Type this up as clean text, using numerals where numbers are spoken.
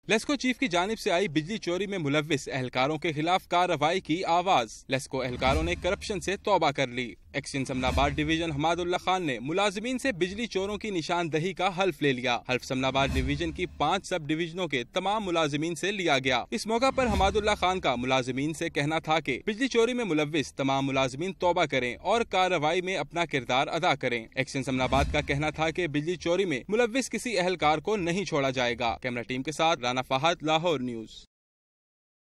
LESCO chief की जानिब से आई बिजली चोरी में मुलव्विस एहलकारों के खिलाफ कार्रवाई की आवाज। लेस्को एहलकारों ने करप्शन से तौबा कर ली। एक्शन समनाबाद डिवीजन हमादुल्ला खान ने मुलाजिमीन से बिजली चोरों की निशानदही का हल्फ ले लिया। हल्फ समनाबाद डिवीजन की 5 सब डिवीजनों के तमाम मुलाजिमीन से लिया गया। इस मौका पर हमादुल्ला खान का मुलाजिमीन से कहना था कि बिजली चोरी में मुलव्विस तमाम मुलाजिमीन तौबा करें और कार्रवाई में अपना किरदार अदा करें। एक्शन समनाबाद का कहना था कि बिजली चोरी में मुलव्विस किसी एहलकार को नहीं छोड़ा जाएगा। कैमरा टीम के साथ राना फहद, लाहौर न्यूज।